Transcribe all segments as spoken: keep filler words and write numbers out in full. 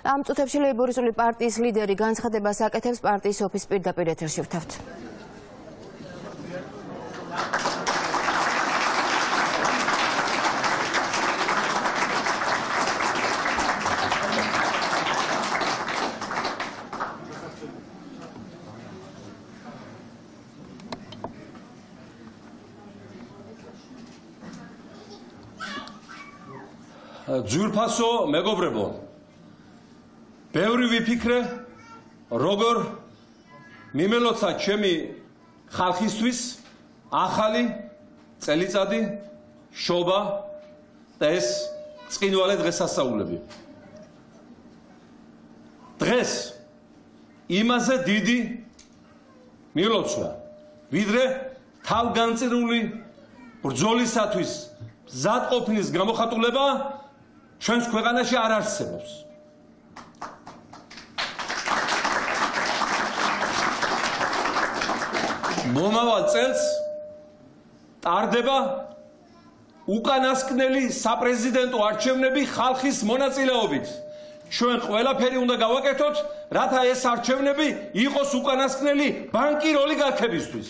Am წუთებში ლეიბორისტული პარტიის ლიდერი განცხადებას აკეთებს პარტიის ოფისის პირდაპირ ეთერში ვთავთ. ძვირფასო მეგობრებო, ბევრი ვიფიქრე, როგორ მიმელოცა ჩემი ხალხისთვის ახალი წელიწადი, შობა და ეს წინვალე დღესასწაულები. დღეს იმაზე დიდი მილოცვა, ვიდრე თავგანწირული ბრძოლისათვის მზადყოფნის გამოხატულება ჩვენს ქვეყანაში არ არსებობს. მომავალ წელს ტარდება უკანასკნელი საპრეზიდენტო არჩევნები ხალხის მონაწილეობით. ჩვენ ყველაფერი უნდა გავაკეთოთ, რათა ეს არჩევნები იყოს უკანასკნელი ბანკირ ოლიგარქებისთვის.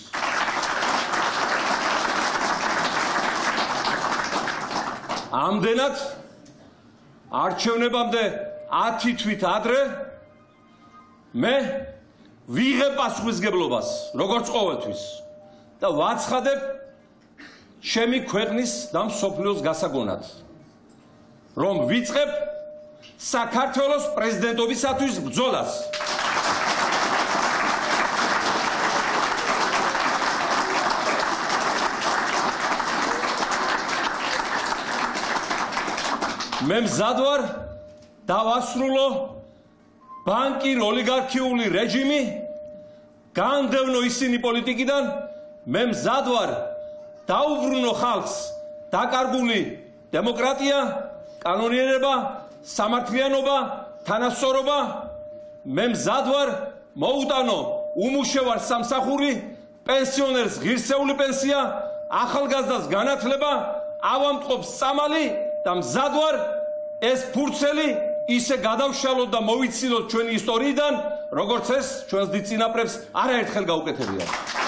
ამდენად არჩევნებამდე ათი თვით ადრე მე ვიღებ პასუხისმგებლობას როგორც ყოველთვის და ვაცხადებ ჩემი ქვეყნის და მსოფლიოს გასაგონად, რომ ვიწყებ საქართველოს პრეზიდენტობისათვის ბრძოლას. მე მზად ვარ დავასრულო ბანკირ ოლიგარქიული რეჟიმი, განდევნო ისინი პოლიტიკიდან, მე მზად ვარ დაუბრუნო ხალხს დაკარგული დემოკრატია, კანონიერება, სამართლიანობა, თანასწორობა. მე მზად ვარ მოუტანო უმუშევარ სამსახური, პენსიონერს ღირსეული პენსია, ახალგაზრდას განათლება, ავამტყობს წამალი და მზად ვარ ეს ფურცელი ისე გადავშალოთ და მოვიცილოთ ჩვენი ისტორიიდან, როგორც ეს ჩვენს დიდ წინაპრებს არაერთხელ გაუკეთებია.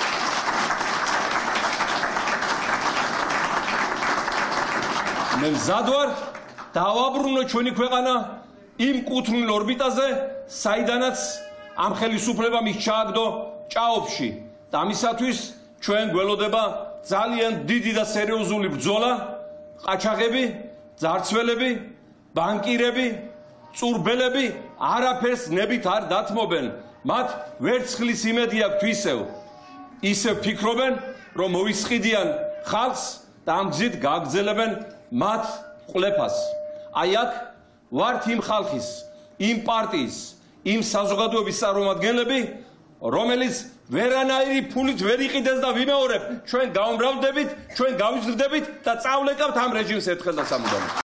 მე მზად ვარ დავაბრუნო ჩვენი ქვეყანა იმ კუთვნილ ორბიტაზე, საიდანაც ამ ხელისუფლებამ ის ჩააგდო ჭაობში და ამისათვის ჩვენ გველოდება ძალიან დიდი და სერიოზული ბრძოლა. ყაჩაღები, ძარცველები, ბანკირები, წურბელები არაფერს ნებით არ დათმობენ. მათ ვერცხლის იმედი აქვთ ისევ. ისევ ფიქრობენ, რომ მოისყიდიან ხალხს და ამ გზით გააგრძელებენ მათ ყლეფას. აი აქ ვართ იმ ხალხის, იმ პარტიის, იმ საზოგადოების წარმომადგენლები, რომელიც ვერანაირი ფულით ვერ იყიდეს და ვიმეორებ, ჩვენ გავმრავლდებით, ჩვენ გავიზრდებით და წავლეკავთ ამ რეჟიმს ერთხელ და სამუდამოდ.